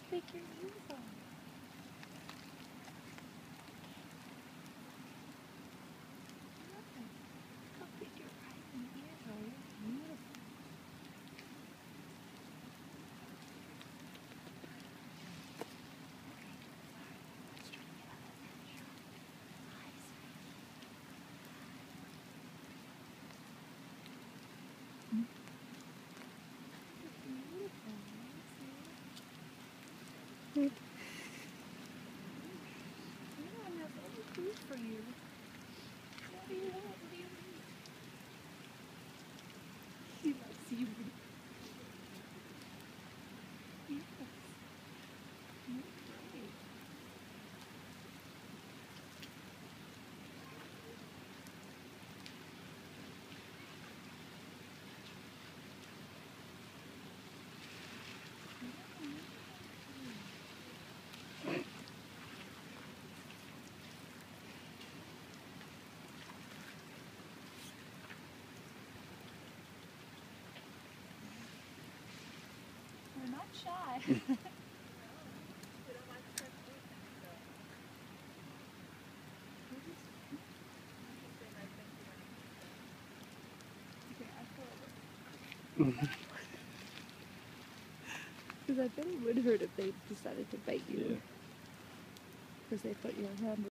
big your ears are. Look how big your eyes and ears are. You're beautiful. Let's try to get out of that shot. Hi, sweetie. Beautiful. Yeah, I have any food for you. What do you want? What do you need? He loves you. Yes. You're great. We're not shy. Because I bet it would hurt if they decided to bite you. Yeah. Because they put your hand